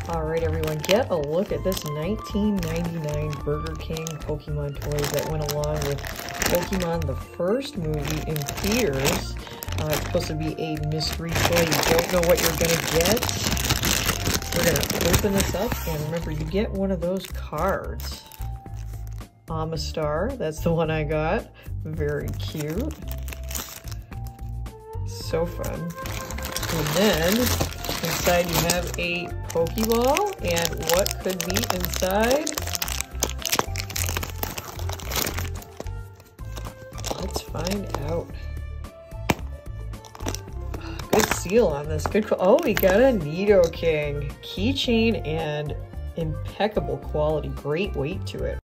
Alright everyone, get a look at this 1999 Burger King Pokemon toys that went along with Pokemon the First Movie in theaters. It's supposed to be a mystery toy. You don't know what you're going to get. We're going to open this up, and remember, you get one of those cards. Amistar, that's the one I got. Very cute. So fun. And then inside you have a Pokeball, and what could be inside? Let's find out. Good seal on this. Good. Oh, we got a Nidoking keychain and impeccable quality. Great weight to it.